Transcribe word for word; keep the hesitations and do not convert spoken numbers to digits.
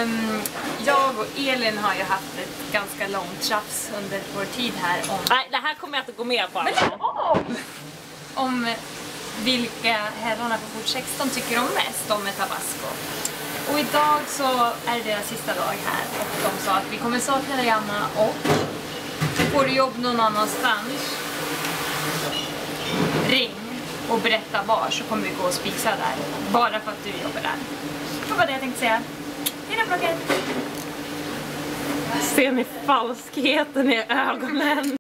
Um, jag och Elin har ju haft ett ganska långt tjafs under vår tid här om... Nej, det här kommer jag inte gå med på. Men om! Om vilka herrarna på Port sexton tycker om mest om med Tabasco. Och idag så är det deras sista dag här och de sa att vi kommer sakna dig, Anna, och får du jobb någon annanstans, ring och berätta var, så kommer vi gå och spisa där. Bara för att du jobbar där. Det var det jag tänkte säga. Hej då, vloggen! Ser ni falskheten i ögonen?